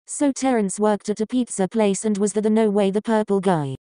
So Terrence worked at a pizza place and was the no way the purple guy.